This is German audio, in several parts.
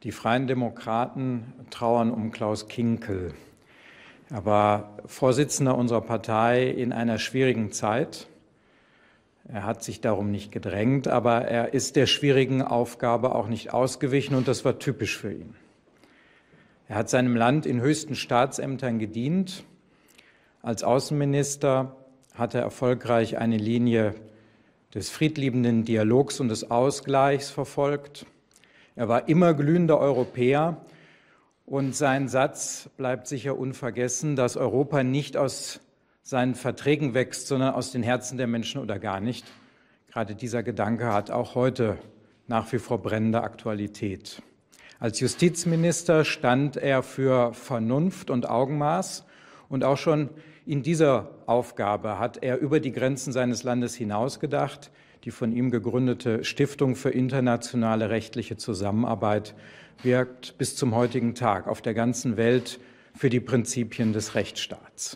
Die Freien Demokraten trauern um Klaus Kinkel. Er war Vorsitzender unserer Partei in einer schwierigen Zeit. Er hat sich darum nicht gedrängt, aber er ist der schwierigen Aufgabe auch nicht ausgewichen, und das war typisch für ihn. Er hat seinem Land in höchsten Staatsämtern gedient. Als Außenminister hat er erfolgreich eine Linie des friedliebenden Dialogs und des Ausgleichs verfolgt. Er war immer glühender Europäer, und sein Satz bleibt sicher unvergessen, dass Europa nicht aus seinen Verträgen wächst, sondern aus den Herzen der Menschen oder gar nicht. Gerade dieser Gedanke hat auch heute nach wie vor brennende Aktualität. Als Justizminister stand er für Vernunft und Augenmaß, und auch schon in dieser Aufgabe hat er über die Grenzen seines Landes hinausgedacht. Die von ihm gegründete Stiftung für internationale rechtliche Zusammenarbeit wirkt bis zum heutigen Tag auf der ganzen Welt für die Prinzipien des Rechtsstaats.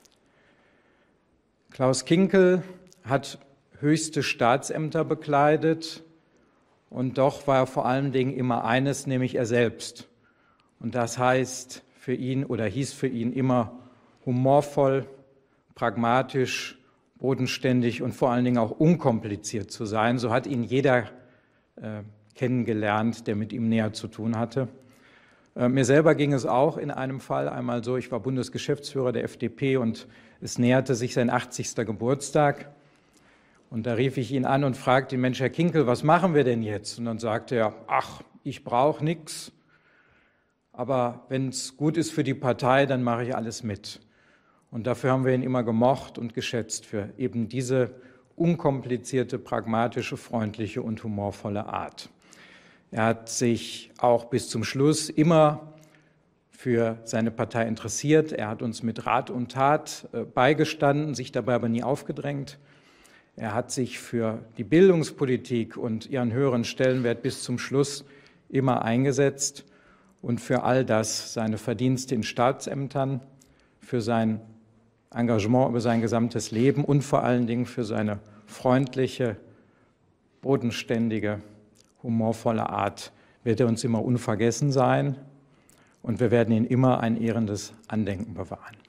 Klaus Kinkel hat höchste Staatsämter bekleidet, und doch war er vor allen Dingen immer eines, nämlich er selbst. Und das heißt für ihn oder hieß für ihn immer humorvoll, pragmatisch, bodenständig und vor allen Dingen auch unkompliziert zu sein. So hat ihn jeder kennengelernt, der mit ihm näher zu tun hatte. Mir selber ging es auch in einem Fall einmal so: Ich war Bundesgeschäftsführer der FDP und es näherte sich sein 80. Geburtstag. Und da rief ich ihn an und fragte ihn: Mensch, Herr Kinkel, was machen wir denn jetzt? Und dann sagte er: Ach, ich brauche nichts, aber wenn es gut ist für die Partei, dann mache ich alles mit. Und dafür haben wir ihn immer gemocht und geschätzt, für eben diese unkomplizierte, pragmatische, freundliche und humorvolle Art. Er hat sich auch bis zum Schluss immer für seine Partei interessiert. Er hat uns mit Rat und Tat beigestanden, sich dabei aber nie aufgedrängt. Er hat sich für die Bildungspolitik und ihren höheren Stellenwert bis zum Schluss immer eingesetzt und für all das, seine Verdienste in Staatsämtern, für sein Engagement über sein gesamtes Leben und vor allen Dingen für seine freundliche, bodenständige, humorvolle Art wird er uns immer unvergessen sein, und wir werden ihm immer ein ehrendes Andenken bewahren.